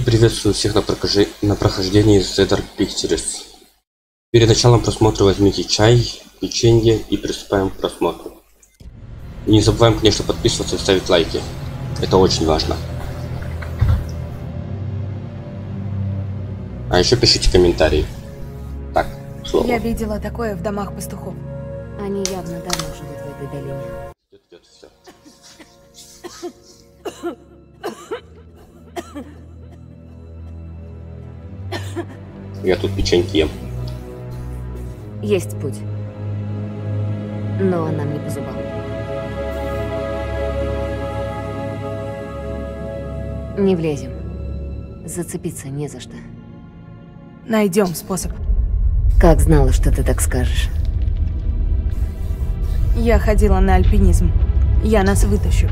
приветствую всех на прохождении The Dark Pictures. Перед началом просмотра возьмите чай, печенье и приступаем к просмотру. И не забываем, конечно, подписываться и ставить лайки. Это очень важно. А еще пишите комментарии. Так, слово. Я видела такое в домах пастухов. Они явно давно живут в этой долине. Всё. Я тут печеньки ем. Есть путь. Но нам не по зубам. Не влезем. Зацепиться не за что. Найдем способ. Как знала, что ты так скажешь. Я ходила на альпинизм. Я нас вытащу.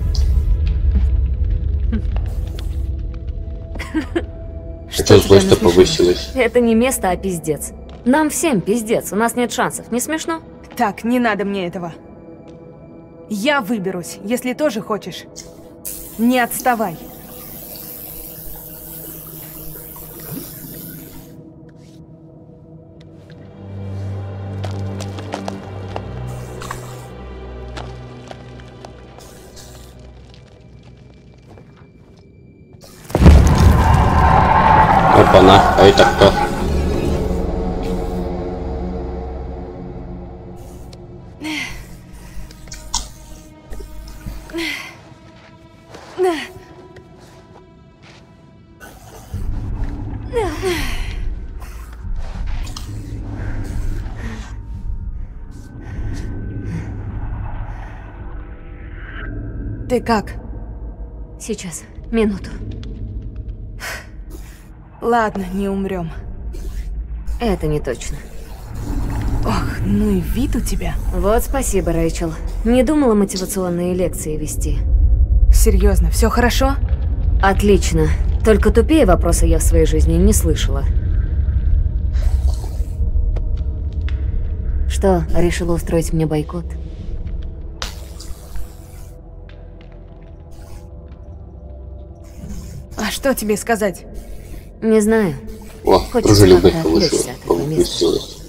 Что злость-то повысилась? Это не место, а пиздец. Нам всем пиздец. У нас нет шансов. Не смешно? Так, не надо мне этого. Я выберусь, если тоже хочешь. Не отставай. Опа-на, а это кто? Ты как? Сейчас. Минуту. Ладно, не умрем. Это не точно. Ох, ну и вид у тебя. Вот спасибо, Рэйчел. Не думала мотивационные лекции вести. Серьезно, все хорошо? Отлично. Только тупее вопроса я в своей жизни не слышала. Что, решила устроить мне бойкот? А что тебе сказать? Не знаю. О, Хочется дружелюбность как-то отвлечься от этого места. повысилась.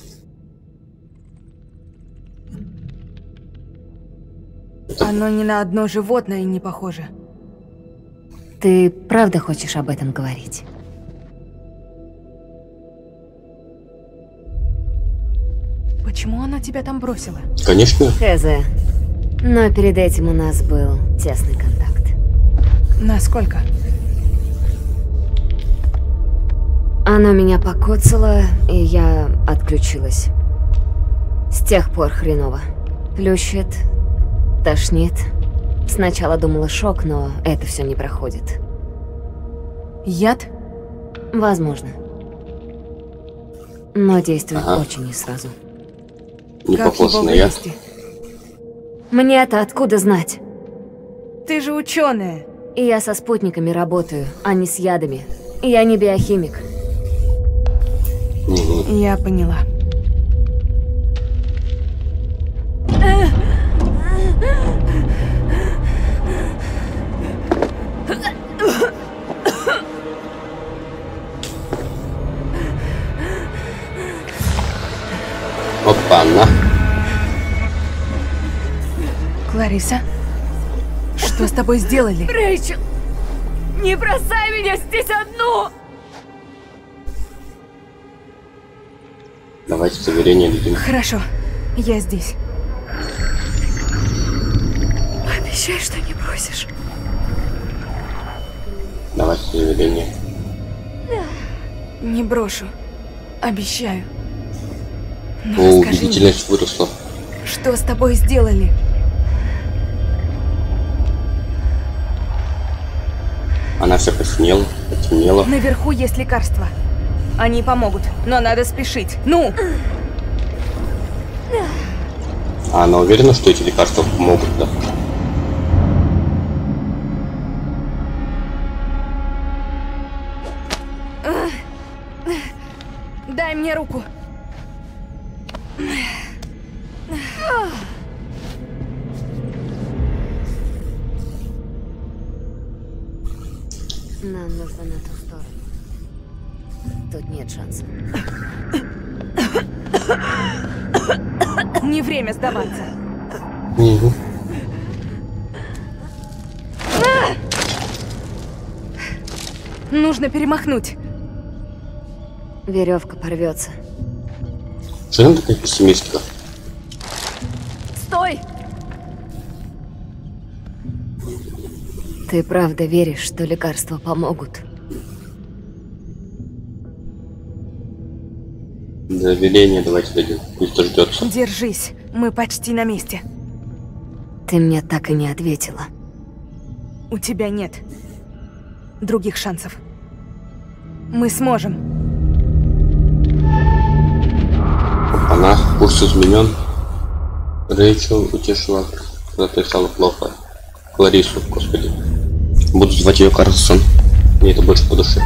Оно ни на одно животное не похоже. Ты правда хочешь об этом говорить? Почему она тебя там бросила? Конечно. Хз. Но перед этим у нас был тесный контакт. Насколько? Оно меня покоцало, и я отключилась. С тех пор хреново. Плющит, тошнит. Сначала думала шок, но это все не проходит. Яд? Возможно. Но действует Ага. очень не сразу. Не Как похож его на яд. вывести? Мне-то откуда знать? Ты же ученая. И я со спутниками работаю, а не с ядами. Я не биохимик. Я поняла. Опа-на. Клариса? Что с тобой сделали? Рэйчел, не бросай меня здесь одну! Давайте заверение дадим. Хорошо, я здесь. Обещай, что не бросишь. Давайте заверение. Не брошу. Обещаю. Но О, расскажи мне, убедительность выросла. что с тобой сделали? Она вся посинела, потемнела. Наверху есть лекарства. Они помогут, но надо спешить. Ну! А она уверена, что эти лекарства помогут, да? Дай мне руку. Нам нужно на ту сторону. Тут нет шансов. Не время сдаваться. Угу. Нужно перемахнуть. Веревка порвется. Что там такая пессимистка? Стой! Ты правда веришь, что лекарства помогут? Доверение давайте дадим. Пусть дождется. Держись, мы почти на месте. Ты мне так и не ответила. У тебя нет других шансов. Мы сможем. Она, курс изменен. Рэйчел утешила, когда ей стало плохо. Ларису, господи. Буду звать ее Карлсон. Мне это больше по душе.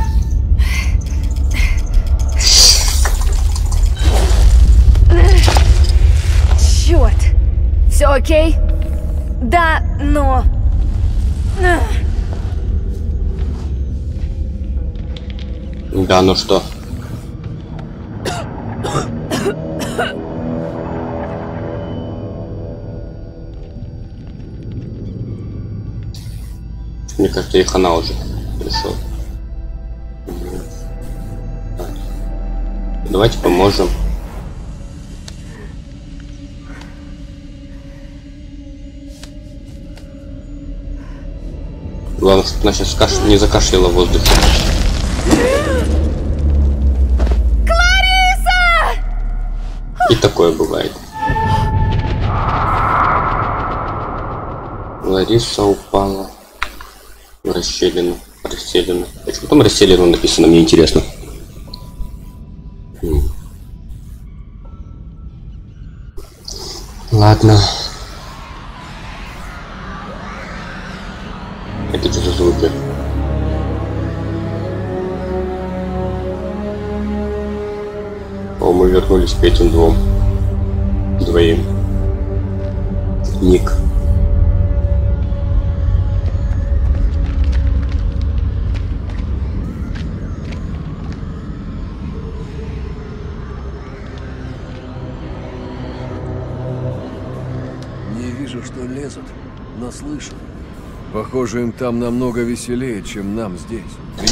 Черт! Все окей? Да, но... Да, ну что? Мне кажется, их она уже пришел. Давайте поможем. Главное, чтобы она сейчас не закашляла в воздухе. Клариса! И такое бывает. Лариса упала в расщелину. Расселину. Почему там расселину написано, мне интересно. Ладно. Это что за звуки? О, мы вернулись к этим двоим. Ник. Не вижу, что лезут, но слышу. Похоже, им там намного веселее, чем нам здесь.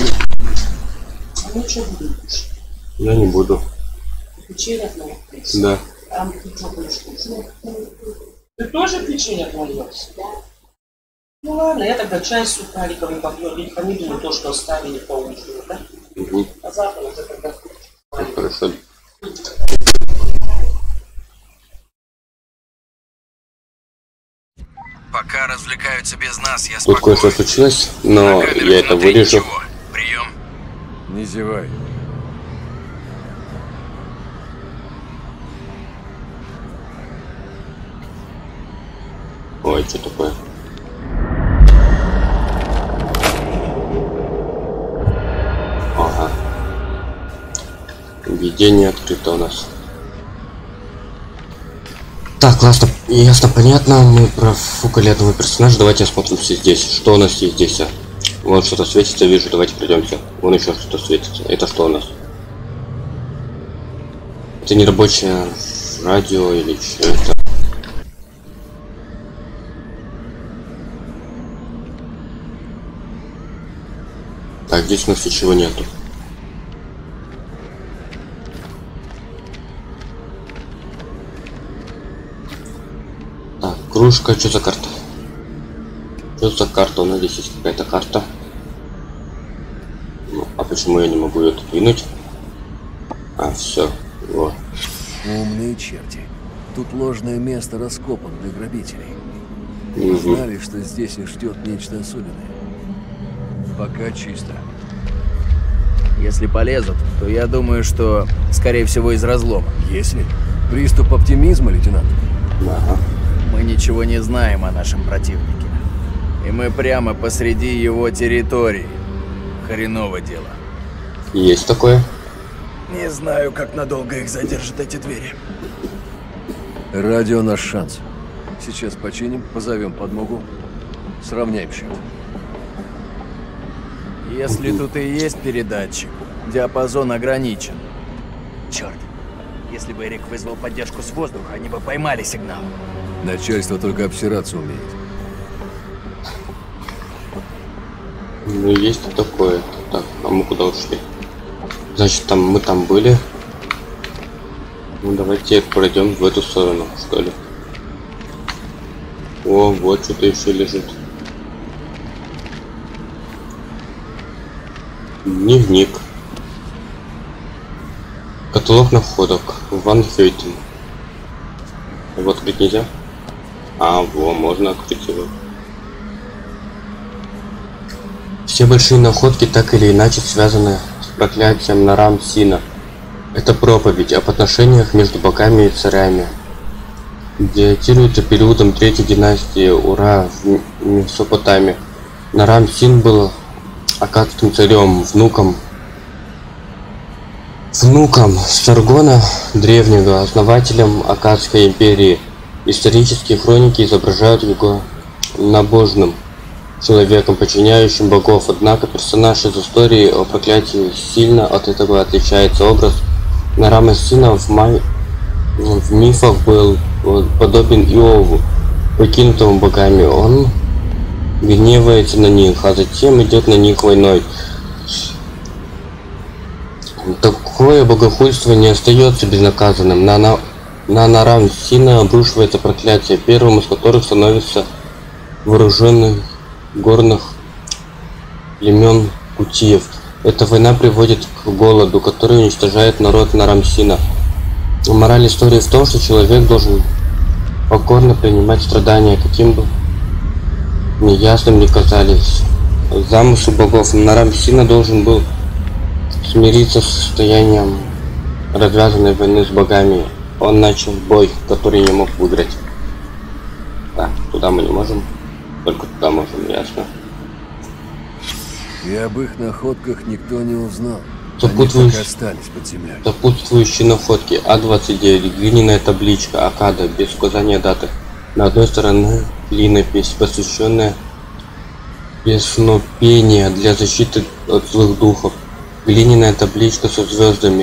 Ну что будешь? Я не буду. Печенье отвлеклось? Да. Там ты что будешь кушать? Ты тоже печенье отвлекся? Да. Ну ладно, я тогда чай с сухариками попью, ведь помидоры то, что оставили по ужину, да? Угу. А завтра уже тогда... Хорошо. Пока развлекаются без нас, я Тут спокоен. кое-что случилось, но На камерах я это внутри вырежу. ничего. Прием. Не зевай. Ой, что такое? Ага. Введение открыто у нас. Так, классно, ясно, понятно. Мы профукали одного персонажа. Давайте осмотримся здесь. Что у нас есть здесь? Вон что-то светится, вижу. Давайте пройдемся. Вон еще что-то светится. Это что у нас? Это не рабочее радио или что это? Так, здесь у нас ничего нету. Так, кружка, что за карта? Что за карта? У нас здесь есть какая-то карта. Ну, а почему я не могу ее двинуть? А, все. Вот. Умные черти. Тут ложное место раскопано для грабителей. Угу. Знали, что здесь их ждет нечто особенное. Пока чисто. Если полезут, то я думаю, что, скорее всего, из разлома. Если? Приступ оптимизма, лейтенант? Ага. Мы ничего не знаем о нашем противнике. И мы прямо посреди его территории. Хреново дело. Есть такое. Не знаю, как надолго их задержат эти двери. Радио наш шанс. Сейчас починим, позовем подмогу. Сравняем счет. Если тут и есть передатчик, диапазон ограничен. Черт, если бы Эрик вызвал поддержку с воздуха, они бы поймали сигнал. Начальство только обсираться умеет. Ну, есть и такое. Так, а мы куда ушли? Значит, там мы там были. Ну, давайте пройдем в эту сторону, что ли. О, вот что-то еще лежит. Дневник. Каталог находок. Ван Хейтен. Его открыть нельзя? А, во, можно открыть его. Все большие находки так или иначе связаны с проклятием Нарам Сина. Это проповедь об отношениях между богами и царями. Датируется периодом третьей династии Ура в Месопотамии. Нарам Син был аккадским царем, внуком Саргона Древнего, основателем Аккадской империи. Исторические хроники изображают его набожным человеком, подчиняющим богов. Однако персонаж из истории о проклятии сильно от этого отличается. Образ Нарама Сина в мифах был подобен Иову, покинутому богами. Он гневается на них, а затем идет на них войной. Такое богохульство не остается безнаказанным. На Нарам Сина обрушивается проклятие, первым из которых становится вооруженных горных племен Кутиев. Эта война приводит к голоду, который уничтожает народ Нарам Сина. Мораль истории в том, что человек должен покорно принимать страдания, каким бы неясным ни казались. Замысел богов. Нарам Сина должен был смириться с состоянием развязанной войны с богами. Он начал бой, который не мог выиграть. Так, туда мы не можем. Только туда можем, ясно. И об их находках никто не узнал. Сопутствующие- Они так и остались под землей. Сопутствующие находки. А-29. Глиняная табличка. Аккада. Без указания даты. На одной стороне клинопись, посвященная песнопению для защиты от злых духов. Глиняная табличка со звездами.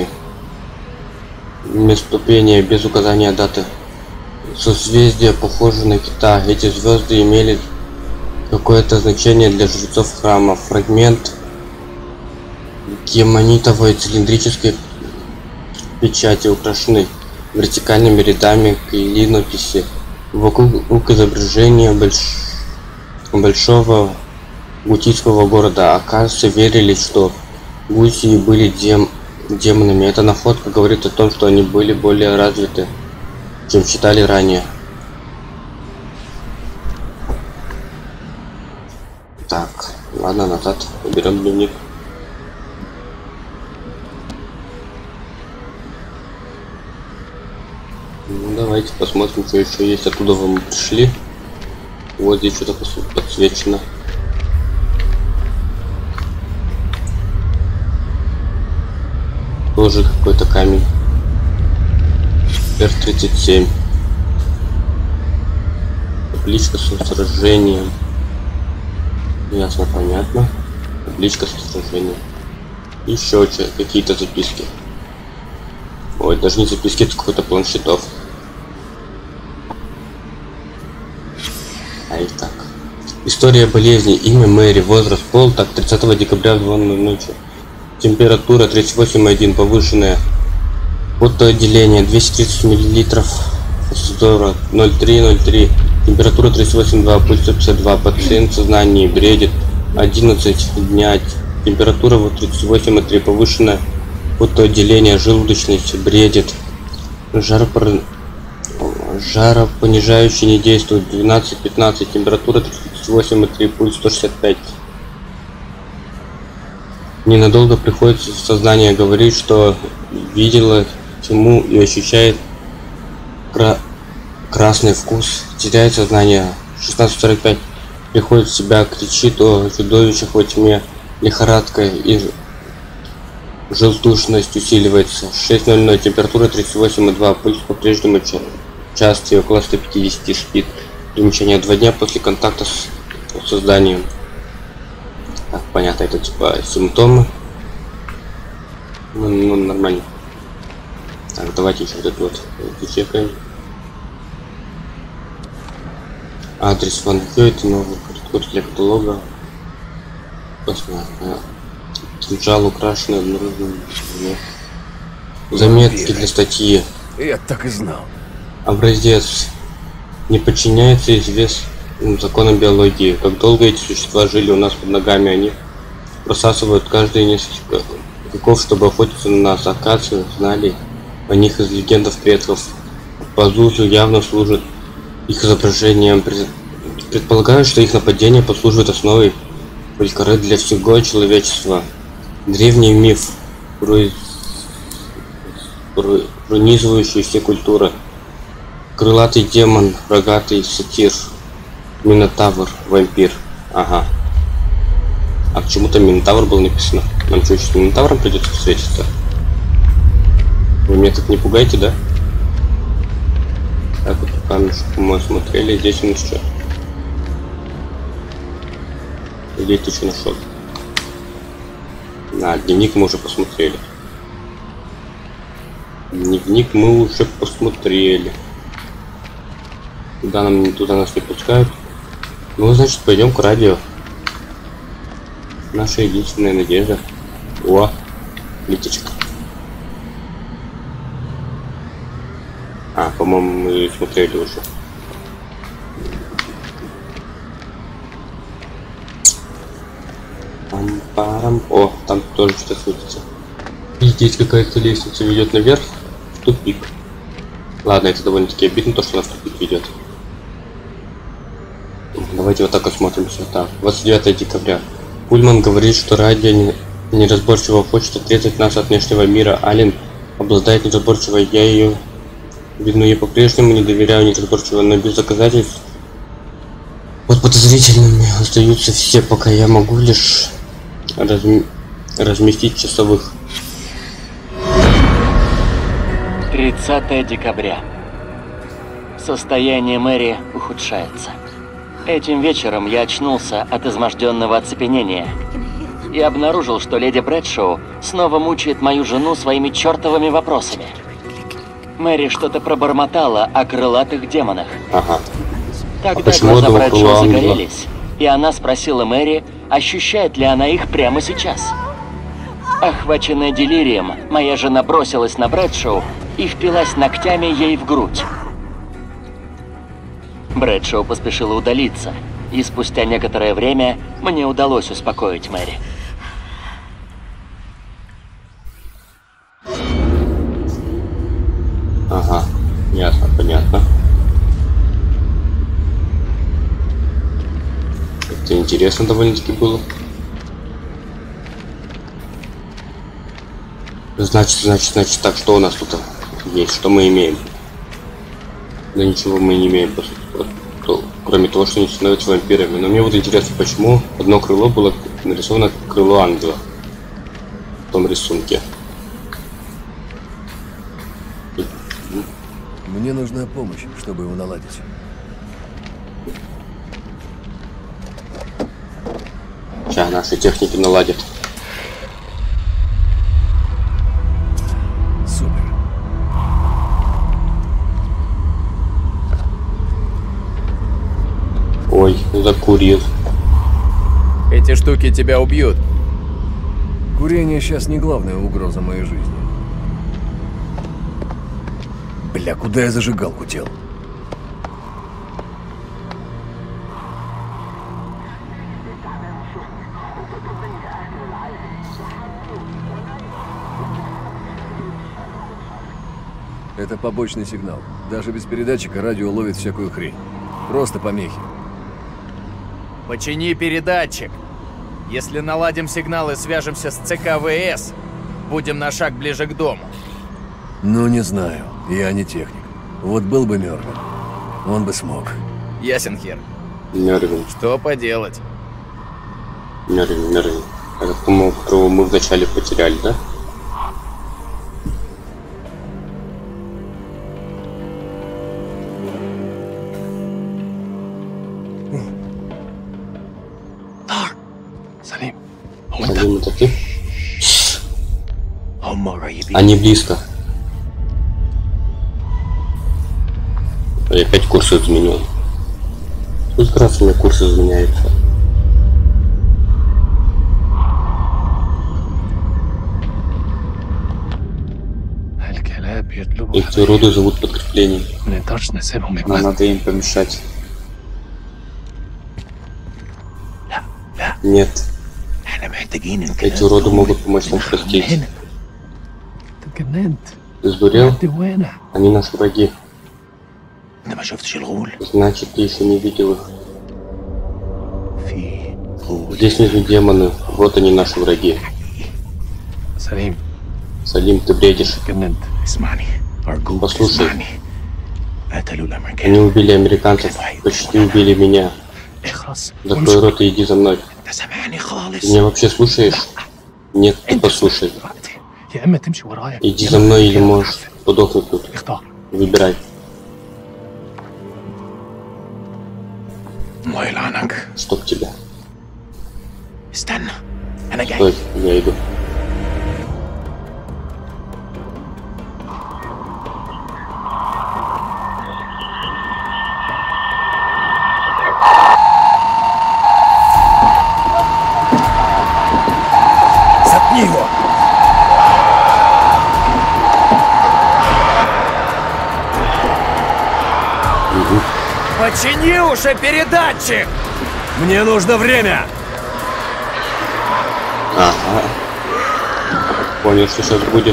Местопения без указания даты. Созвездия похожи на кита. Эти звезды имели какое-то значение для жрецов храма. Фрагмент гемонитовой цилиндрической печати украшены вертикальными рядами клинописи. Вокруг изображения большого гутийского города. Аккадцы верили, что гутии были демонами. Эта находка говорит о том, что они были более развиты, чем считали ранее. Так, ладно, назад. Уберем дневник. Ну, давайте посмотрим, что еще есть. Оттуда мы пришли. Вот здесь что-то подсвечено. Тоже какой-то камень. Р-37. Табличка со сражением. Ясно, понятно. Табличка со сражением. Еще какие-то записки. Ой, даже не записки, это какой-то планшетов. А и так. История болезни. Имя Мэри. Возраст. Пол. Так, 30 декабря в 2 ночи. Температура 38,1. Повышенная. Потоотделение 230 мл. Фосфора 0,3. Температура 38,2. Пульс 152. Пациент в сознании. Бредит. 11 дня. Температура 38,3. Повышенная. Потоотделение. Желудочность. Бредит. Жаропонижающий не действует. 12-15. Температура 38,3. Пульс 165. Ненадолго приходит в сознание, говорит, что видела тьму и ощущает красный вкус. Теряет сознание. 16:45. Приходит в себя, кричит о чудовищах во тьме. Лихорадка и желтушность усиливается. 6:00. Температура 38,2. Пульс по-прежнему частый, около 150. Спит. Примечание: 2 дня после контакта с созданием. Так. понятно, это типа симптомы. Ну, нормально. Так, давайте еще вот это вот чекаем. Адрес Ван Гё, это новый код для каталога. Посмотрим. Кинжал украшенный обнаруженным. Заметки для статьи. Я так и знал. Образец. Не подчиняется известным законам биологии. Как долго эти существа жили у нас под ногами, они просасывают каждые несколько веков, чтобы охотиться на нас. Оказывается, знали о них из легендов предков. Пазузу явно служит их изображением. Предполагаю, что их нападение послужит основой коры для всего человечества. Древний миф, пронизывающий все культуры. Крылатый демон, рогатый сатир, минотавр, вампир. Ага. А почему-то минотавр был написано. Нам что, сейчас с минотавром придется встретиться? Вы меня так не пугаете, да? Так вот камешек мы смотрели, здесь у нас что? Где ты что нашел? Дневник мы уже посмотрели. Дневник мы уже посмотрели. Туда нас не пускают. Ну, значит, пойдем к радио. Наша единственная надежда. О, летечка. По-моему, мы смотрели уже. Пам-парам. О, там тоже что-то светится. И здесь какая-то лестница ведет наверх в тупик. Ладно, это довольно-таки обидно, то, что она в тупик ведет. Давайте вот так осмотримся. Так, 29 декабря. Пульман говорит, что радио неразборчиво хочет отрезать нас от внешнего мира. Ален обладает неразборчивой, я ее... Видно, я по-прежнему не доверяю неразборчиво, но без доказательств. Вот подозрительными остаются все, пока я могу лишь разместить часовых. 30 декабря. Состояние Мэри ухудшается. Этим вечером я очнулся от изможденного оцепенения и обнаружил, что леди Брэдшоу снова мучает мою жену своими чертовыми вопросами. Мэри что-то пробормотала о крылатых демонах. Ага. Тогда глаза Брэдшоу загорелись, и она спросила Мэри, ощущает ли она их прямо сейчас. Охваченная делирием, моя жена бросилась на Брэдшоу и впилась ногтями ей в грудь. Брэдшоу поспешила удалиться, и спустя некоторое время мне удалось успокоить Мэри. Ага, ясно, понятно. Это интересно довольно-таки было. Значит, так, что у нас тут есть, что мы имеем? Да ничего мы не имеем, кроме того, что они становятся вампирами. Но мне вот интересно, почему одно крыло было нарисовано как крыло ангела в том рисунке. Мне нужна помощь, чтобы его наладить. Сейчас наши техники наладят. Супер. Ой, закурил. Эти штуки тебя убьют. Курение сейчас не главная угроза моей жизни. Бля, куда я зажигалку дел? Это побочный сигнал. Даже без передатчика радио ловит всякую хрень. Просто помехи. Почини передатчик. Если наладим сигнал и свяжемся с ЦКВС, будем на шаг ближе к дому. Ну, не знаю. Я не техник. Вот был бы Мёрвин, он бы смог. Ясен хер. Мёрвин. Что поделать? Мёрвин. Это, по-моему, которого мы вначале потеряли, да? Салим, Салим, это ты? Они близко. Я опять курсы изменил. Сколько раз у меня курсы изменяются? Эти уроды зовут подкрепление. Но надо им помешать. Нет. Эти уроды могут помочь нам спастись. Ты сдурел? Они наши враги. Значит, ты еще не видел их. Здесь внизу демоны. Вот они, наши враги. Салим, ты бредишь. Послушай. Они убили американцев. Почти убили меня. Закрой рот и иди за мной. Ты меня вообще слушаешь? Нет, ты послушай. Иди за мной или можешь подохнуть тут. Выбирай. Чтоб тебя. Стой, я иду. Заткни его! Почини уже передатчик! Мне нужно время! Ага. Понял, что сейчас будет.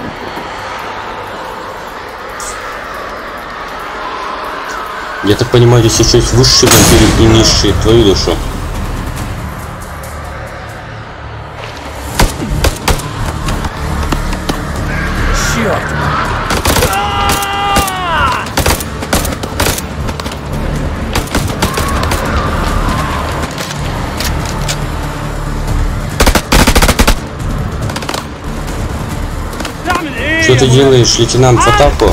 Я так понимаю, здесь еще есть высшие вампиры и низшие. Твою душу. Черт! Что ты делаешь, лейтенант, в атаку?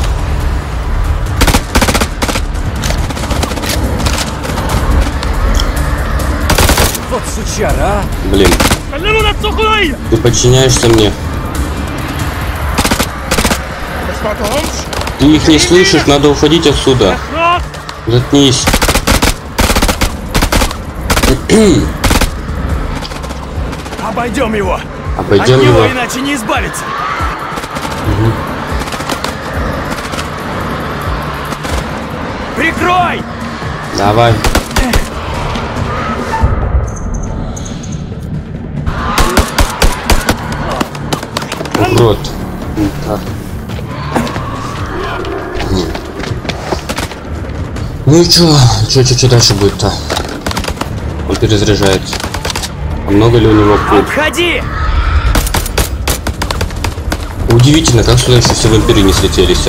Вот сучара, а! Блин. Ты подчиняешься мне. Ты их не слышишь, надо уходить отсюда. Заткнись. Обойдем его! Обойдем От него, его. иначе не избавиться! Прикрой! Давай. Урод. Так. Ну и чё дальше будет-то? Он перезаряжается. А много ли у него пуль? Обходи! Удивительно, как сюда еще все вампиры не слетелись.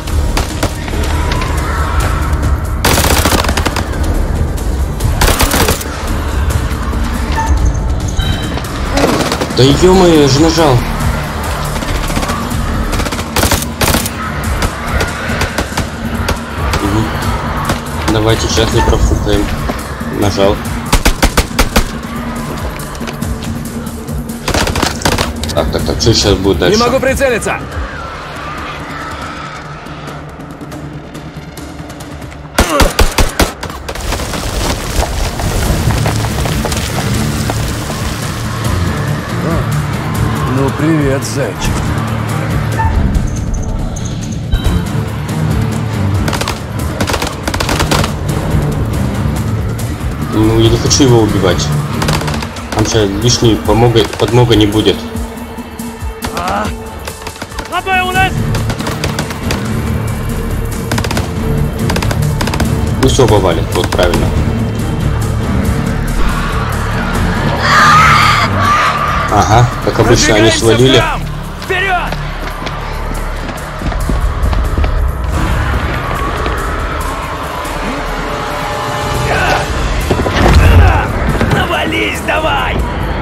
Да ё-моё, я же нажал. Угу. Давайте сейчас не профукаем. Нажал. Так, что сейчас будет дальше? Не могу прицелиться! Ну, привет, зайчик. Ну, я не хочу его убивать. Там сейчас лишней подмога не будет. Пусть оба валят, вот правильно. Ага, как обычно они свалили. Вперед! Навались давай!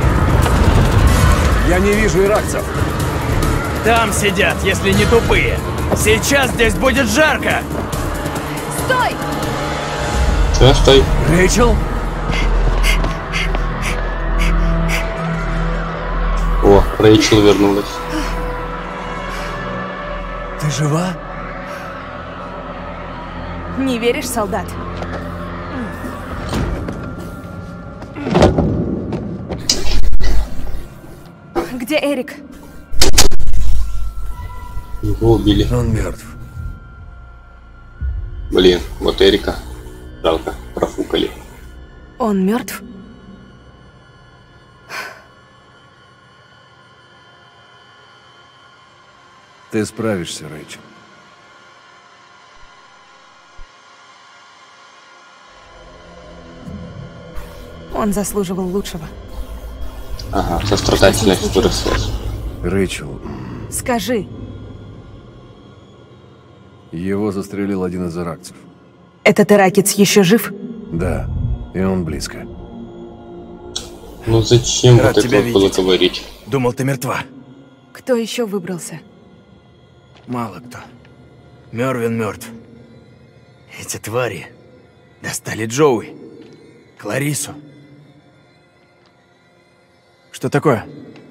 Я не вижу иракцев. Там сидят, если не тупые. Сейчас здесь будет жарко. Стой! Что, стой? Рэйчел? Рэйчел вернулась. Ты жива? Не веришь, солдат? Где Эрик? Его убили. Он мертв. Блин, вот Эрика. Жалко, профукали. Он мертв? Ты справишься, Рэйчел. Он заслуживал лучшего. Ага, сострадательность выросла. Рэйчел, Скажи, его застрелил один из иракцев. этот иракец еще жив? Да, и он близко. Ну зачем Рад вот тебя это вот было видеть. говорить? Думал, ты мертва. Кто еще выбрался? Мало кто. Мервин мертв. Эти твари достали Джоуи, Кларису. Что такое?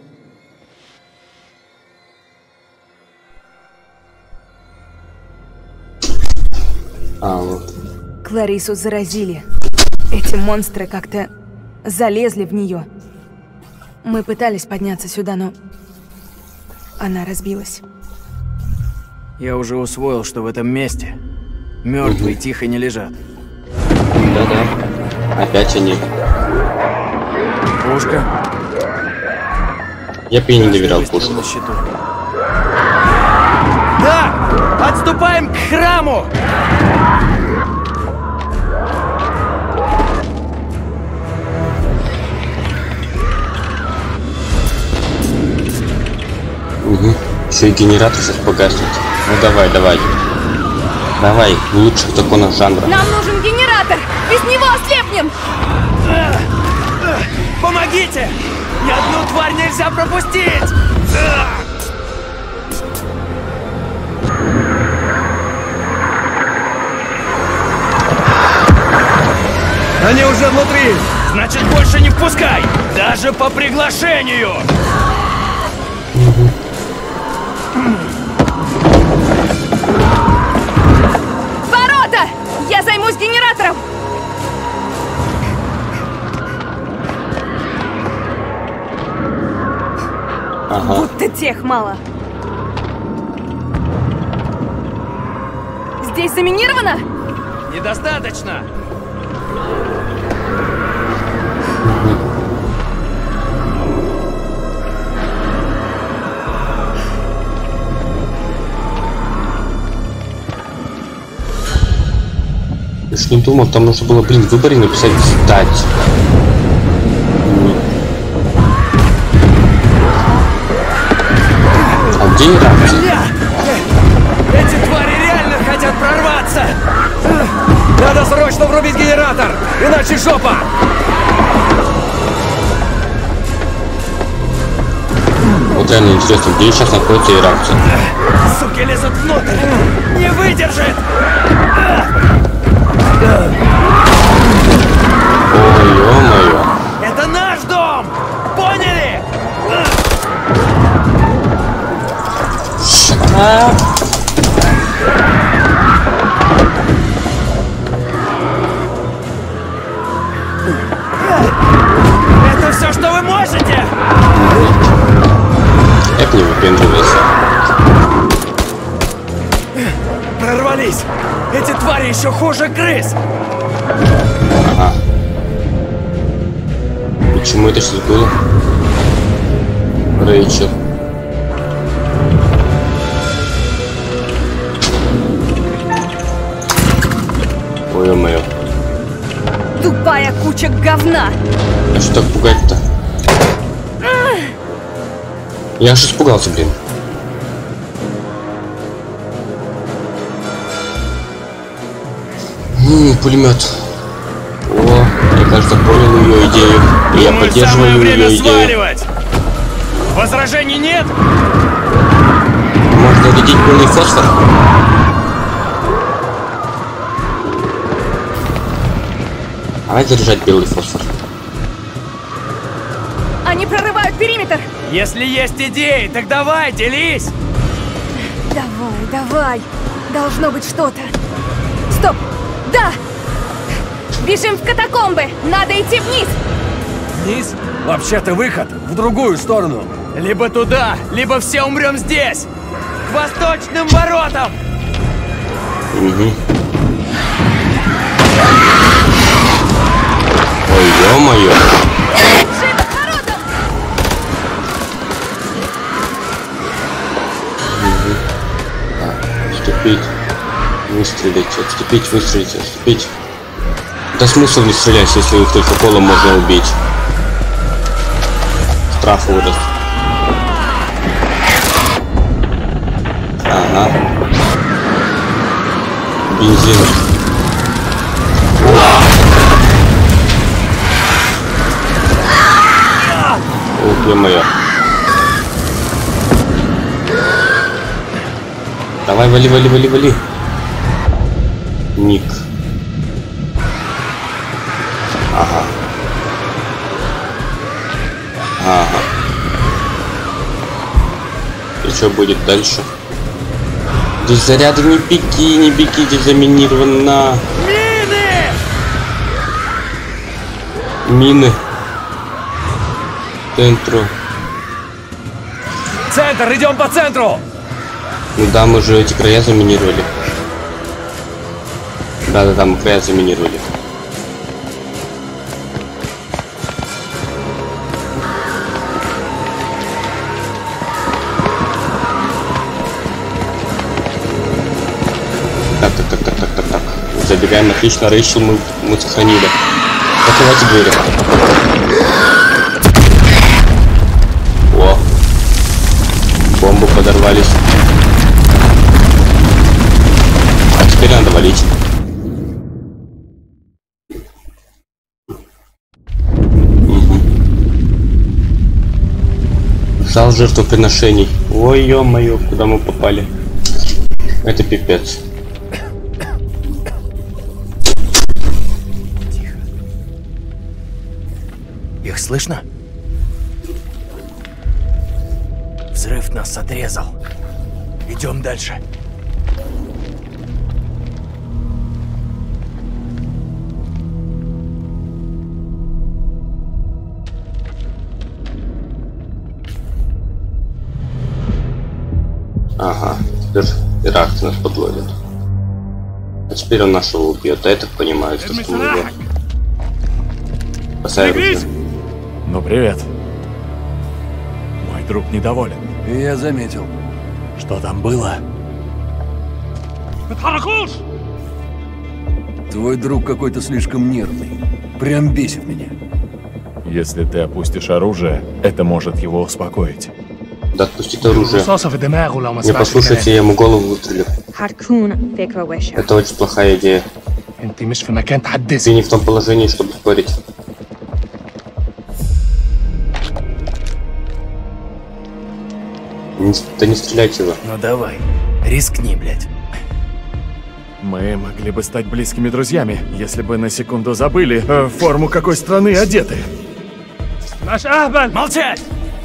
А, вот. Кларису заразили. Эти монстры как-то залезли в нее. Мы пытались подняться сюда, но она разбилась. Я уже усвоил, что в этом месте мертвые тихо не лежат. Да-да. Опять они. Пушка. Я бы ей не доверял Выстрел пушку. на счету. Да! Отступаем к храму! Угу. Еще и генератор сейчас погаснет. Ну давай, давай. Давай, в лучших законах жанра. Нам нужен генератор! Без него ослепнем! Помогите! Ни одну тварь нельзя пропустить! Они уже внутри! Значит, больше не впускай! Даже по приглашению! Ворота! Я займусь генератором! Ага. Будто тех мало. Здесь заминировано? Недостаточно! Я ж не думал, там нужно было, блин, в выборе написать «сдать». А где иракцы? Эти твари реально хотят прорваться! Надо срочно врубить генератор, иначе жопа! Вот реально интересно, где сейчас находятся иракцы? Суки лезут внутрь! Не выдержит! Ой, ё-моё. Это наш дом! Поняли? Это все, что вы можете? Как не выпендривайся. Прорвались! Эти твари еще хуже крыс! Ага. Почему это сейчас было? Рэйчел. Ой, ё-моё. Тупая куча говна! А что так пугать-то? Я аж испугался, блин. Пулемет. О, я, кажется, понял ее идею. И я поддерживаю ее идею. Сваливать! Возражений нет? Можно увидеть белый фосфор. Давай заряжать белый фосфор. Они прорывают периметр! Если есть идеи, так давай, делись! Давай. Должно быть что-то. Стоп! Да! Бежим в катакомбы! Надо идти вниз! Вниз? Вообще-то выход в другую сторону. Либо туда, либо все умрем здесь! К восточным воротам! Угу. Ой, ё-моё. Бежим к воротам! Отступить. Выстрелить. Отступить, выстрелить, отступить. Да смысл не стрелять, если их только полом можно убить. Штраф вырос. Ага. Бензин. Ух, ё-моё. Давай, вали. Ник. Ага. И что будет дальше? Здесь заряды, не беги, здесь заминировано. Мины. Центру. Центр, идем по центру! Ну да, мы же эти края заминировали. Да, мы края заминировали. Так. Забегаем, отлично, Рэйчел мы сохранили. Закрывайте двери. О! Бомбы подорвались. А теперь надо валить. Зал жертвоприношений. Ой, ё-моё, куда мы попали? Это пипец. Их слышно? Взрыв нас отрезал. Идем дальше. Ага, теперь Иракцы нас подловит. А теперь он нашего убьет, а я так понимаю, что мы его спасаем. Ну привет. Мой друг недоволен. Я заметил. Что там было? Твой друг какой-то слишком нервный. Прям бесит меня. Если ты опустишь оружие, это может его успокоить. Да отпустит оружие. Не послушайте, я ему голову выстрелю. Это очень плохая идея. Ты не в том положении, чтобы спорить. Да не стреляйте его. Ну давай, рискни, блядь. Мы могли бы стать близкими друзьями, если бы на секунду забыли, в форму какой страны одеты. Молчать!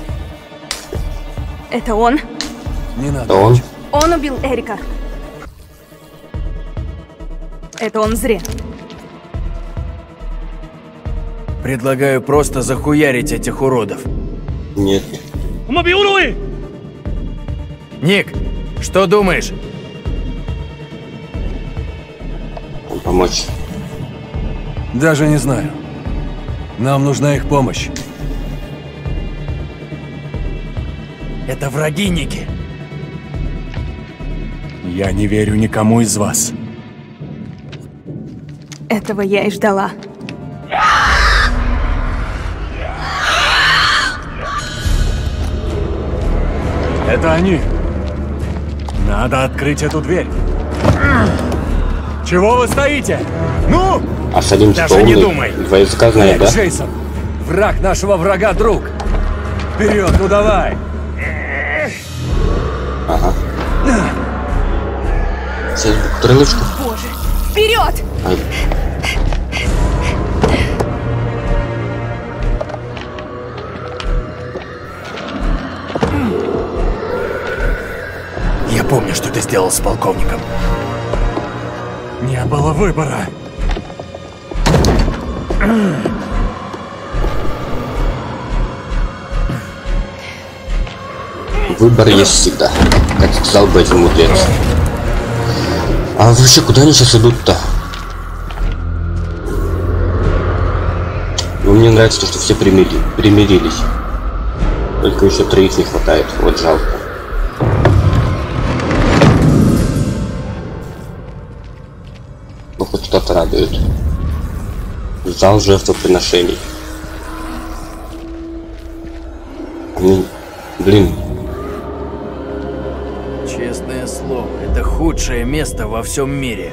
Это он? Не надо. Это он? Он убил Эрика. Это он зря. Предлагаю просто захуярить этих уродов. Нет. Ник, что думаешь? Помочь. Даже не знаю. Нам нужна их помощь. Это враги, Ники. Я не верю никому из вас. Этого я и ждала. Это они. Надо открыть эту дверь. Чего вы стоите? Ну! А Салим Даже не думай. Два языка знает, да? Джейсон, враг нашего врага, друг. Вперед, ну давай. Ага. Сейчас бутылочку. Боже, вперед! Ай. помню, что ты сделал с полковником. Не было выбора. Выбор есть всегда, как сказал бы один мудрец. А вообще, куда они сейчас идут-то? Ну, мне нравится то, что все примирились. Только еще 3 не хватает, вот жалко. Ну, хоть что-то радует. Зал жертвоприношений. Блин. Честное слово, это худшее место во всем мире.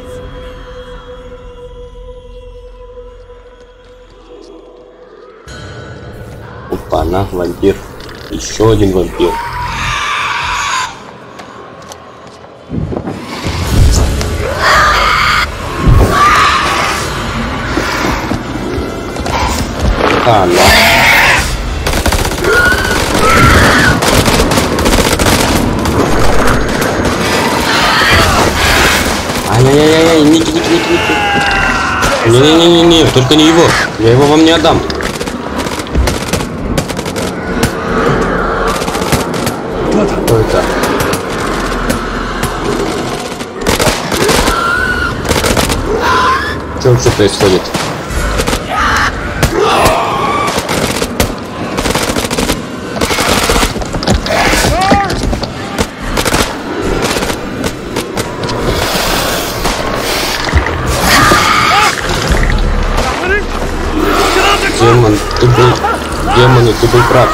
Опа-на, вампир. Еще один вампир. Опа-на. Ай-яй-яй-яй, Ники. Не-не-не-не, только не его. Я его вам не отдам. Кто это? Что вообще происходит? Демон, ты был прав.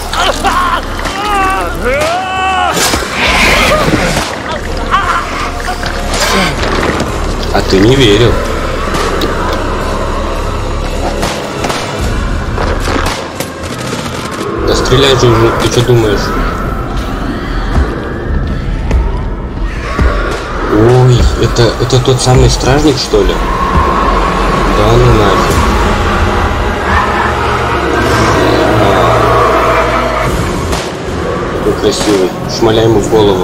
А ты не верил. Да стреляй же уже, ты что думаешь? Ой, это тот самый стражник, что ли? Да ну нафиг. Какой красивый. Шмаляй ему в голову.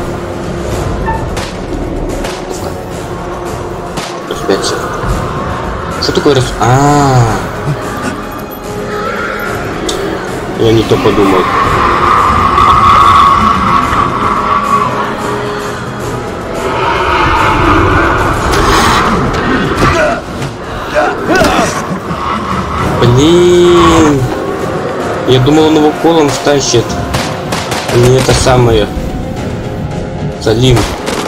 Распяться. Что такое раз... Я не то подумал. Блин. Я думал, он его колом втащит. Не это самое. Салим.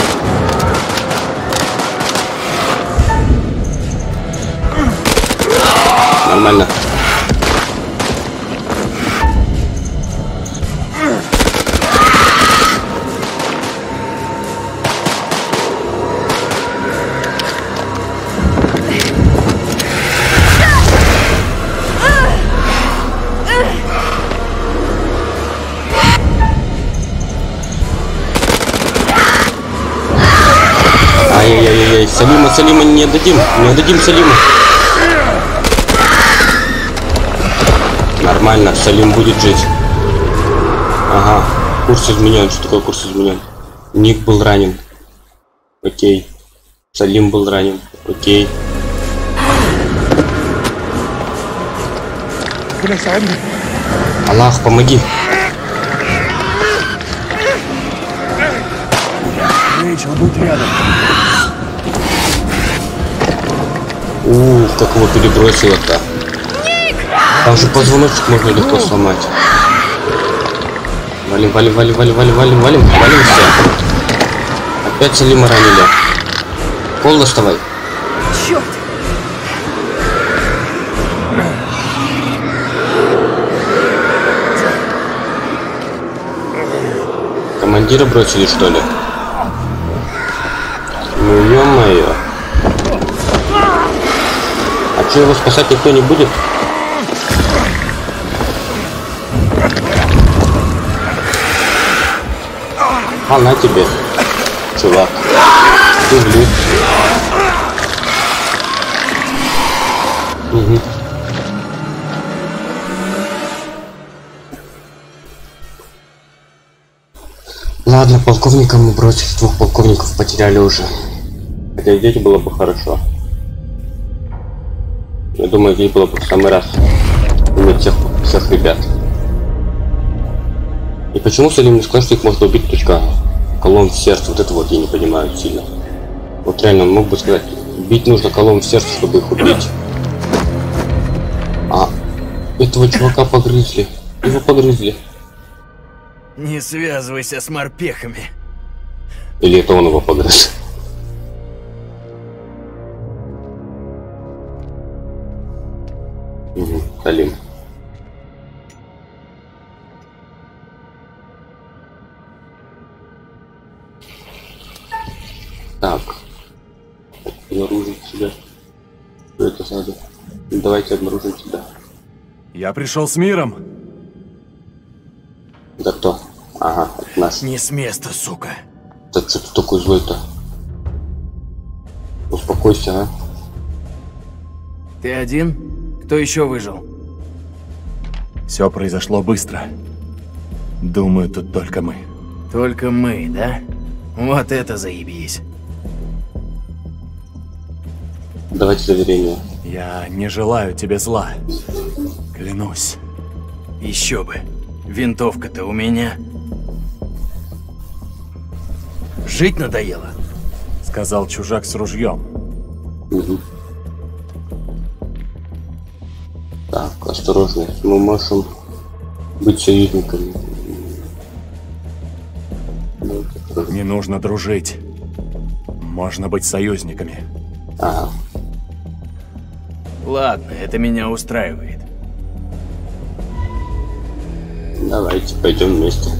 Нормально. Ай-яй-яй-яй, Салима не отдадим Салима. Нормально, Салим будет жить. Ага, курс изменен. Что такое курс изменен? Ник был ранен. Окей. Салим был ранен. Окей. Аллах, помоги. Рэйчел, будь рядом. Как его перебросило-то. Там же позвоночник можно легко сломать. Валим все. Опять Салима ранили. Пол доставай. Черт! Командира бросили, что ли? Ну ё-моё. А что, его спасать никто не будет? А на тебе, чувак. Ты влип. Угу. Ладно, полковника мы бросили, 2 полковников потеряли уже. Хотя здесь было бы хорошо. Я думаю, здесь было бы в самый раз иметь всех ребят. И почему Салим не сказал, что их можно убить только колом в сердце? Вот это вот я не понимаю сильно. Вот реально он мог бы сказать, бить нужно колом в сердце, чтобы их убить. А этого чувака погрызли. Его погрызли. Не связывайся с морпехами. Или это он его погрыз? Угу, Салим. Так. Обнаружить себя. Что это надо? Давайте обнаружим себя. Я пришел с миром. Да кто? Ага, это наш. Не с места, сука. Так что ты такой злой-то? Успокойся, а? Ты один? Кто еще выжил? Все произошло быстро. Думаю, тут только мы. Только мы, да? Вот это заебись. Давайте заверение. Я не желаю тебе зла. Клянусь. Еще бы. Винтовка-то у меня. Жить надоело? Сказал чужак с ружьем. Угу. Так, осторожно. Мы можем быть союзниками. Не нужно дружить. Можно быть союзниками. Ага. Ладно, это меня устраивает. Давайте пойдем вместе.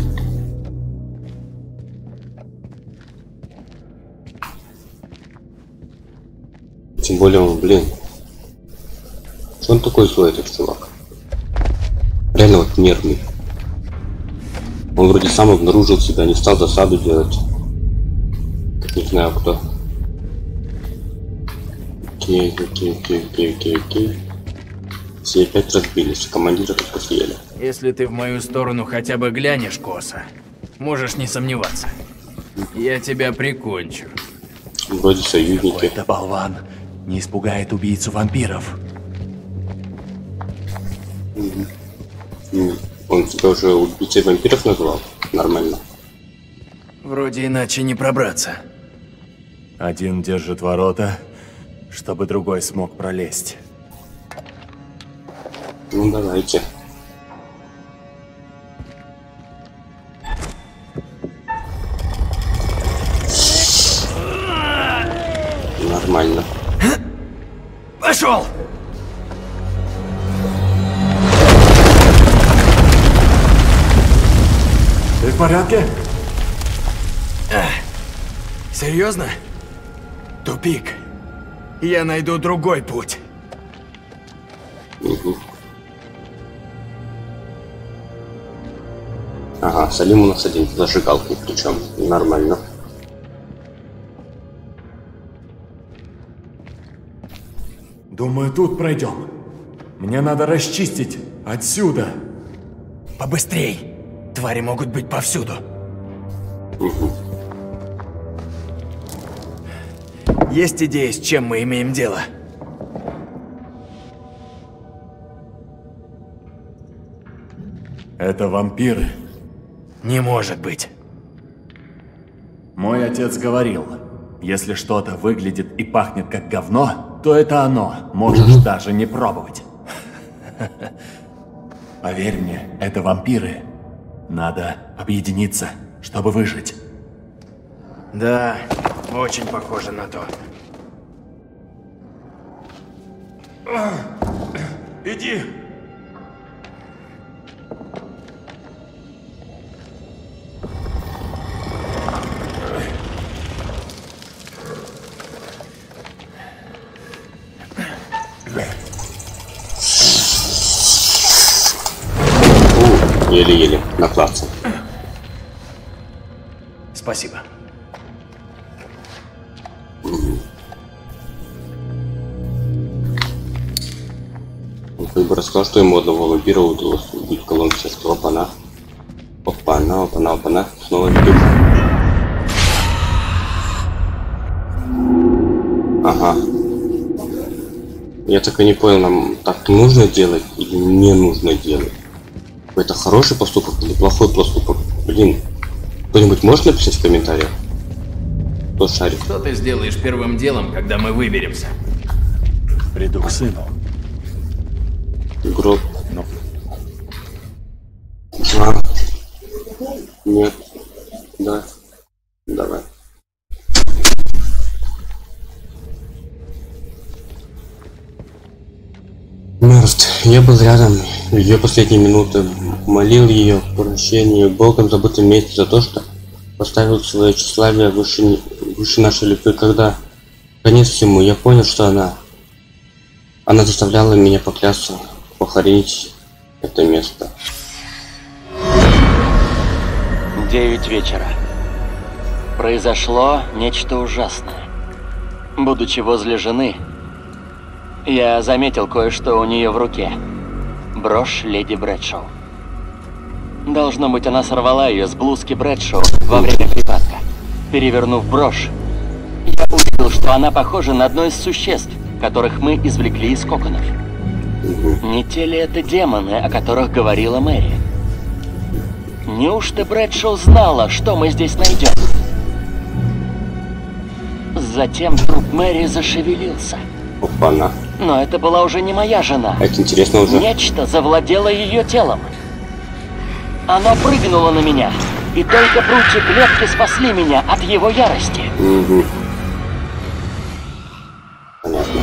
Тем более он, блин. Что он такой злой, этот чувак? Реально вот нервный. Он вроде сам обнаружил себя, не стал засаду делать. Как не знаю кто. Окей. Все опять разбились, командира только съели. Если ты в мою сторону хотя бы глянешь косо, можешь не сомневаться. Я тебя прикончу. Вроде союзники. Это болван не испугает убийцу вампиров. Он тебя уже убийцей вампиров назвал? Нормально. Вроде иначе не пробраться. Один держит ворота, чтобы другой смог пролезть. Ну давайте. Нормально. Пошел! Ты в порядке? Серьезно? Тупик. Я найду другой путь. Угу. Ага, Салим у нас один с зажигалкой, причем нормально. Думаю, тут пройдем. Мне надо расчистить отсюда. Побыстрей. Твари могут быть повсюду. Угу. Есть идея, с чем мы имеем дело? Это вампиры. Не может быть. Мой отец говорил, если что-то выглядит и пахнет как говно, то это оно. Можешь даже не пробовать. Поверь мне, это вампиры. Надо объединиться, чтобы выжить. Да, очень похоже на то. Иди! Еле-еле на плаце. Спасибо. Он как бы рассказал, что ему одного вампира удалось убить колонн сердца. Опа-на. Опа-на, опа-на, опа-на. Снова веду. Ага. Я так и не понял, нам так нужно делать или не нужно делать. Это хороший поступок или плохой поступок? Блин. Кто-нибудь может написать в комментариях? Кто шарит? Что ты сделаешь первым делом, когда мы выберемся? Приду к сыну. Гроб. Ну. А. Нет. Да. Давай. Мертв. Я был рядом в ее последние минуты. Молил ее о прощении в Богом забытом месте за то, что поставил свое тщеславие выше нашей любви. Когда конец всему, я понял, что она заставляла меня поклясться, похоронить это место. 9 вечера. Произошло нечто ужасное. Будучи возле жены, я заметил кое-что у нее в руке. Брошь леди Брэдшоу. Должно быть, она сорвала ее с блузки Брэдшоу во время припадка. Перевернув брошь, я увидел, что она похожа на одно из существ, которых мы извлекли из коконов. Не те ли это демоны, о которых говорила Мэри? Неужто Брэдшоу знала, что мы здесь найдем? Затем труп Мэри зашевелился. Опа-на. Но это была уже не моя жена. Это интересно уже. Нечто завладело ее телом. Оно прыгнуло на меня, и только прутья клетки спасли меня от его ярости. Угу. Понятно.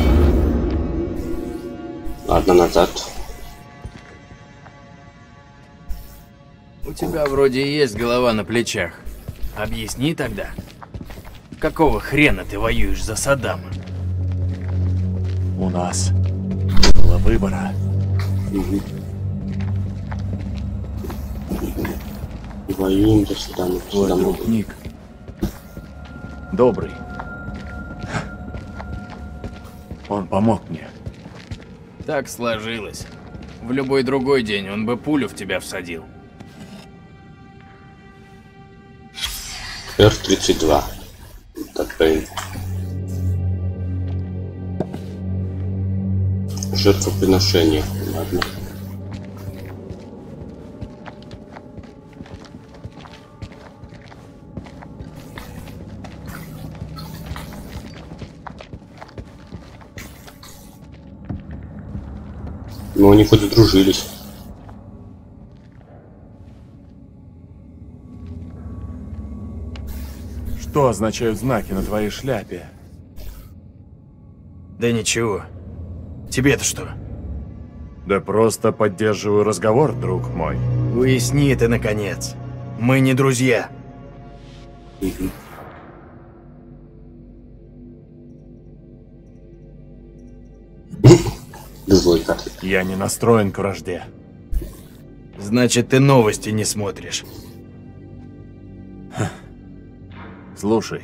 Ладно, назад. У тебя вроде есть голова на плечах. Объясни тогда, какого хрена ты воюешь за Саддама? У нас не было выбора. Угу. Воюем за Саддама. Твой друг Ник добрый. Он помог мне. Так сложилось. В любой другой день он бы пулю в тебя всадил. Р-32. Такая. Жертвоприношение. Ладно. Но они хоть сдружились. Что означают знаки на твоей шляпе? Да ничего. Тебе-то что? Да просто поддерживаю разговор, друг мой. Уясни это, наконец. Мы не друзья. Угу. Злой карлик. Я не настроен к вражде. Значит, ты новости не смотришь. Слушай.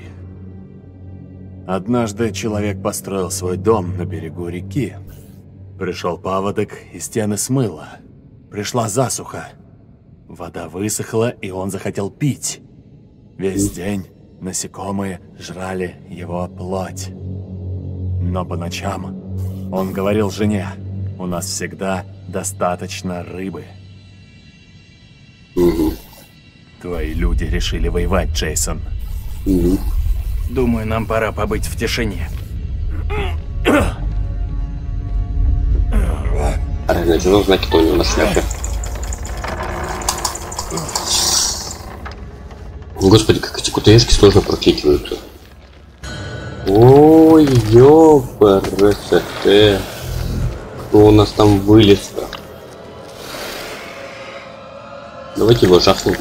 Однажды человек построил свой дом на берегу реки. Пришел паводок, и стены смыло. Пришла засуха. Вода высохла, и он захотел пить. Весь день насекомые жрали его плоть. Но по ночам он говорил жене: у нас всегда достаточно рыбы. Угу. Твои люди решили воевать, Джейсон. Угу. Думаю, нам пора побыть в тишине. А реально, что знаки, кто у него на шляпе? Господи, как эти кутаешки сложно прокикиваются. Ой, ёпрст. Кто у нас там вылез-то? Давайте его жахнем.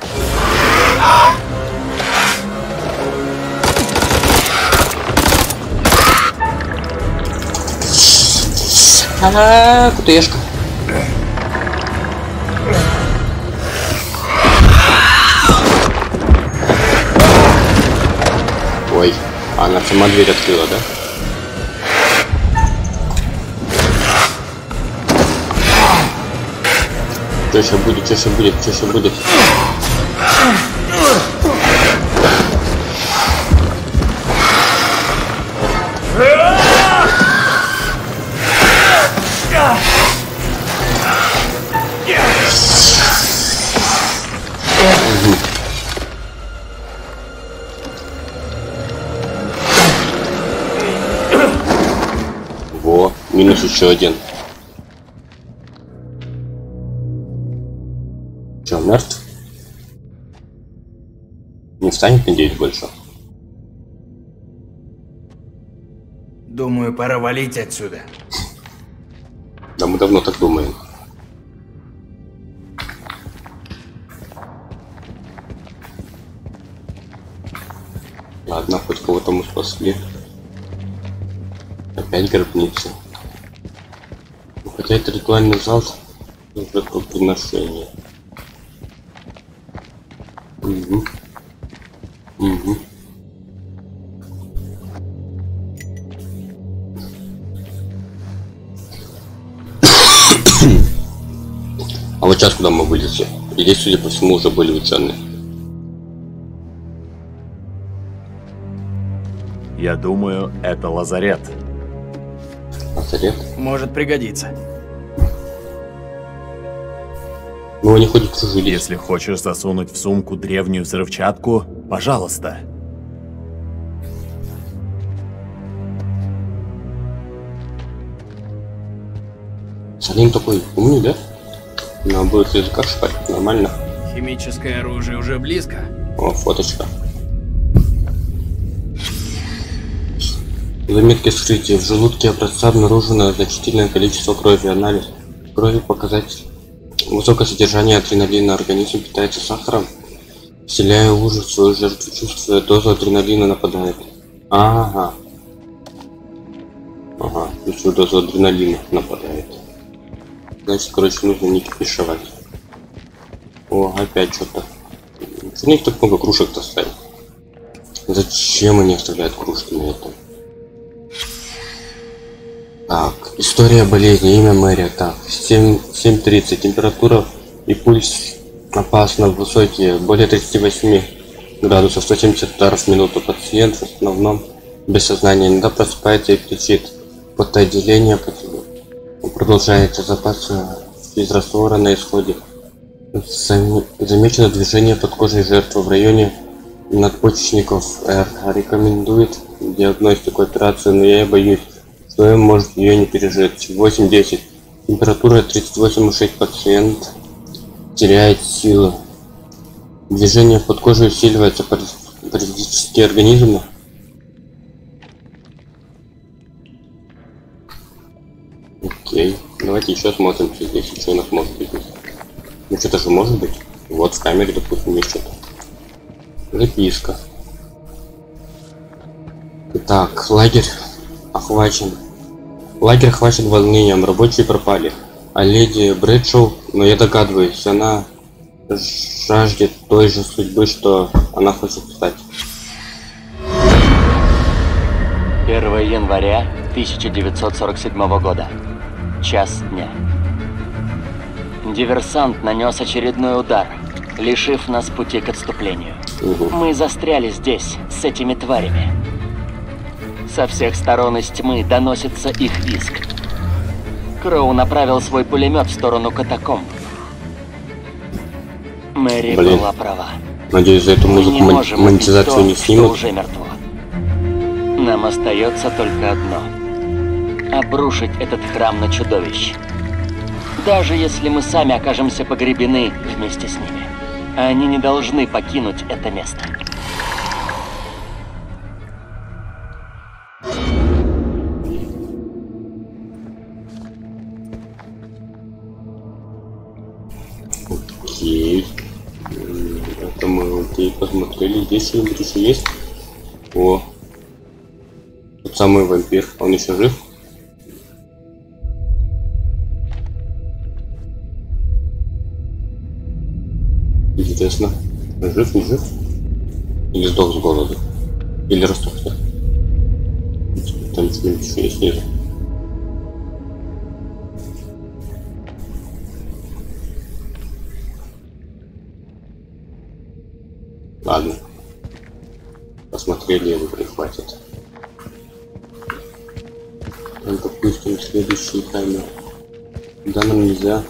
Кутаешка. Ой, она сама дверь открыла, да? Что сейчас будет, что сейчас будет, что сейчас будет? еще один. Че, мертв? Не встанет, надеюсь, больше. Думаю, пора валить отсюда. Да, мы давно так думаем. Ладно, хоть кого-то мы спасли. Опять гробница. Хотя это ритуальный зал жертвоприношения. Угу. Угу. А вот сейчас куда мы вылезли? И здесь, судя по всему, уже были ученые. Я думаю, это лазарет. Лазарет? Может пригодиться. Ну, они ходят кружились. Если хочешь засунуть в сумку древнюю взрывчатку, пожалуйста. Салим такой умный, да? На обоих языках шпарит, нормально. Химическое оружие уже близко. О, фоточка. Заметки вскрытия. В желудке образца обнаружено значительное количество крови. Анализ крови показатель. Высокое содержание адреналина. Организм питается сахаром, вселяя ужас в свою жертву. Чувствуя дозу адреналина, нападает. Ага. Ага, чувствуя дозу адреналина, нападает. Значит, короче, нужно не кипишевать. О, опять что-то. У них так много кружек-то ставят. Зачем они оставляют кружки на этом? Так, история болезни, имя Мэри. Так, 7:30. Температура и пульс опасно высокие, более 38 градусов, 170 ударов в минуту. Пациент в основном без сознания, иногда просыпается и кричит. Потоотделение продолжается, запасы физраствора на исходе. Замечено движение подкожной жертвы в районе надпочечников Р. Рекомендует диагностику операции, но я боюсь, что он может ее не пережить. 8:10. Температура 38,6. Пациент теряет силы. Движение под кожей усиливается. Паразитические организмы. Окей. Давайте еще смотрим, что здесь еще у нас может быть. Ну что-то же может быть. Вот в камере, допустим, есть что-то. Записка. Итак, лагерь охвачен. Лагерь охвачен волнением, рабочие пропали. А леди Брэдшоу, но я догадываюсь, она жаждет той же судьбы, что она хочет стать. 1 января 1947 года. Час дня. Диверсант нанес очередной удар, лишив нас пути к отступлению. Мы застряли здесь, с этими тварями. Со всех сторон из тьмы доносится их визг. Кроу направил свой пулемет в сторону катакомб. Мэри была права. Надеюсь, за эту музыку монетизацию не снимут. Уже мертво. Нам остается только одно. Обрушить этот храм на чудовищ. Даже если мы сами окажемся погребены вместе с ними. Они не должны покинуть это место. Окей. Это мы окей посмотрели. Здесь что-нибудь еще есть? О. Тот самый вампир. Он еще жив? Интересно. Жив, не жив? Или сдох с голоду? Или растопся? Там что-нибудь еще есть снизу. Ладно. Посмотрели, его прихватит. Ну, допустим, следующий камер. Да, нам нельзя.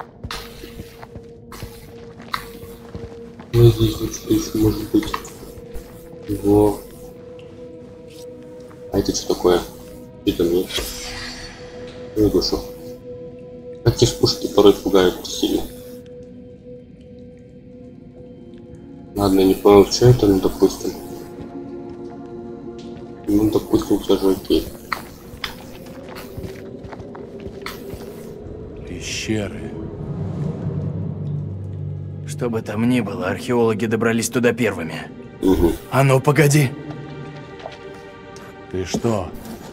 Ну, здесь вот что еще может быть. Его. А это что такое? Что там есть? И душу. Эти спушки порой пугают сильно. Ладно, не понял, что это, ну допустим. Ну допустим, все же окей. Пещеры. Что бы там ни было, археологи добрались туда первыми. Угу. А ну, погоди! Ты что?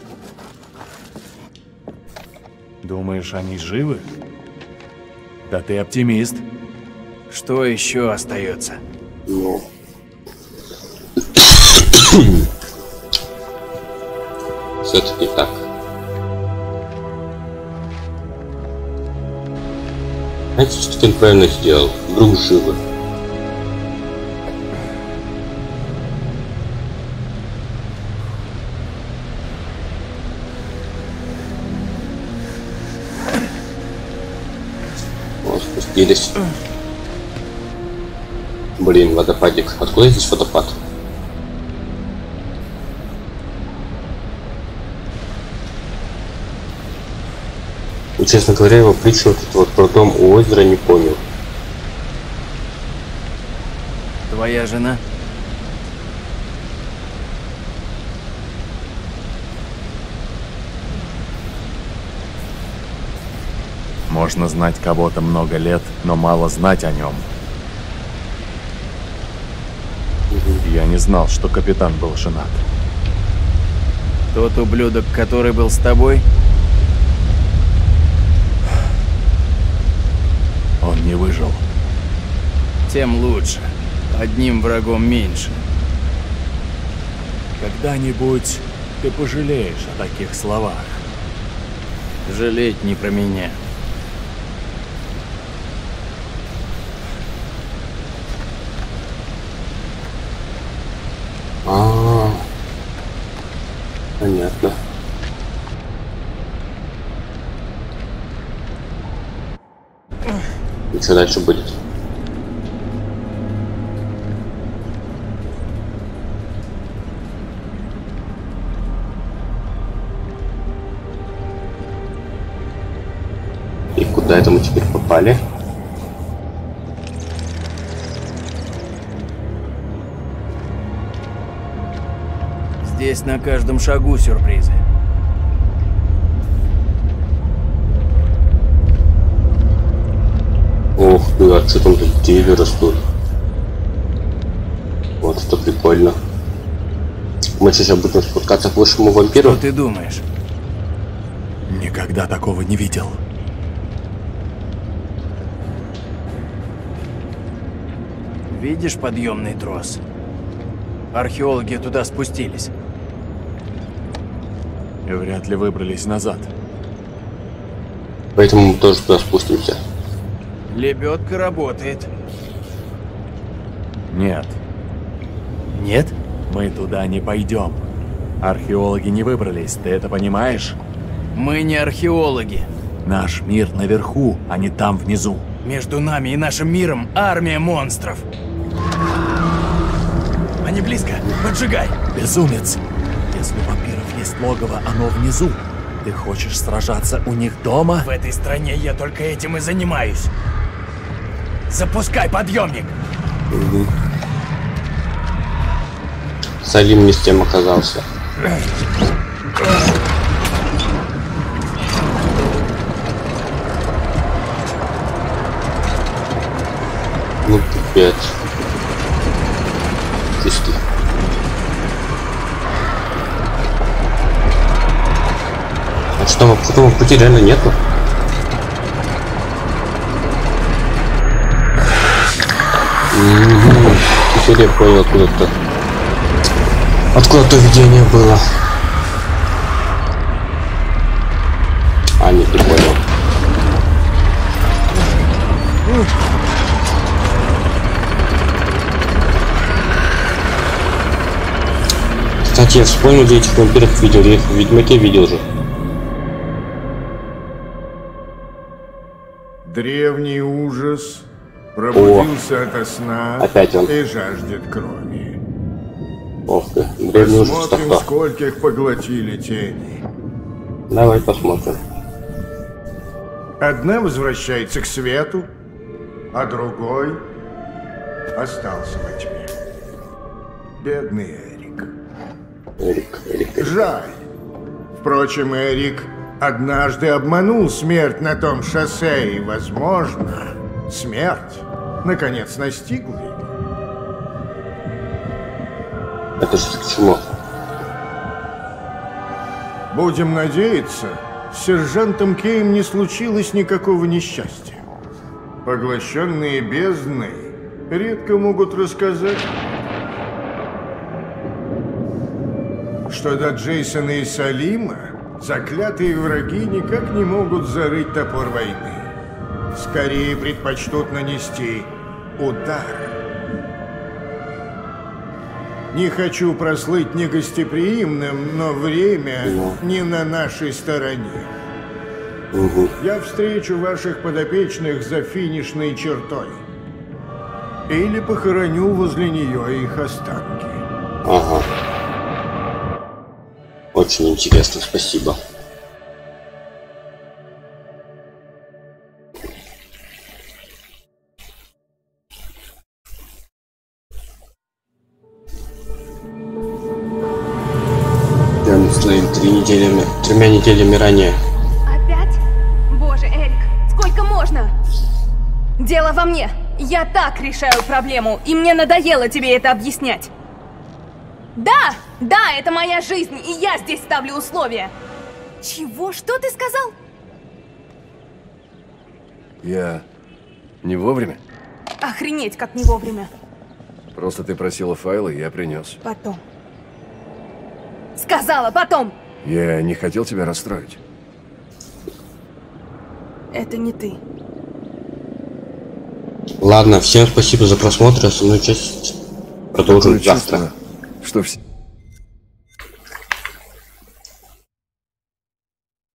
Думаешь, они живы? Да ты оптимист. Что еще остается? Ну. Все-таки так. Знаете, что ты правильно сделал? Вдруг живы. Вот, спустились. Блин, водопадик. Откуда здесь водопад? И, честно говоря, его притчу вот этот вот про дом у озера не понял. Твоя жена? Можно знать кого-то много лет, но мало знать о нем. Я не знал, что капитан был женат. Тот ублюдок, который был с тобой? Он не выжил. Тем лучше. Одним врагом меньше. Когда-нибудь ты пожалеешь о таких словах. Жалеть не про меня. Понятно. И что дальше будет? И куда это мы теперь попали? Здесь на каждом шагу сюрпризы. Ух ты, а что там тут деревья растут? Вот это прикольно. Мы сейчас будем спускаться к высшему вампиру. Что ты думаешь? Никогда такого не видел. Видишь подъемный трос? Археологи туда спустились. И вряд ли выбрались назад. Поэтому мы тоже туда спустимся. Лебедка работает. Нет, Нет? мы туда не пойдем. Археологи не выбрались, ты это понимаешь? Мы не археологи. Наш мир наверху, а не там внизу. Между нами и нашим миром армия монстров. Они близко. Поджигай. Безумец! Если у вампиров есть логово, оно внизу. Ты хочешь сражаться у них дома? В этой стране я только этим и занимаюсь. Запускай подъемник. Угу. Салим не с тем оказался. Ну пипец. Чистый. А что, потом пути реально нету? Теперь я понял, откуда то видение было. А, нет, не понял. Кстати, я вспомнил, где этих вампиров видел. Я их в Ведьмаке видел же. Древний ужас пробудился ото сна опять он. и жаждет крови. Ох ты, древний ужас. Посмотрим, скольких поглотили тени. Давай посмотрим. Одна возвращается к свету, а другой остался во тьме. Бедный Эрик. Жаль. Впрочем, Эрик однажды обманул смерть на том шоссе, и, возможно, смерть наконец настигла его. Это же к чему? Будем надеяться, с сержантом Кейм не случилось никакого несчастья. Поглощенные бездной редко могут рассказать. Что до Джейсона и Салима, заклятые враги никак не могут зарыть топор войны. Скорее предпочтут нанести удар. Не хочу прослыть негостеприимным, но время не на нашей стороне. Я встречу ваших подопечных за финишной чертой. Или похороню возле нее их останки. Ага. Очень интересно, спасибо. Тремя неделями ранее. Опять? Боже, Эрик, сколько можно? Дело во мне. Я так решаю проблему, и мне надоело тебе это объяснять. Да, это моя жизнь, и я здесь ставлю условия. Чего? Что ты сказал? Я не вовремя? Охренеть, как не вовремя. Просто ты просила файлы, я принес. Потом. Сказала потом. Я не хотел тебя расстроить. Это не ты. Ладно, всем спасибо за просмотр. Основную часть продолжим завтра. Что все...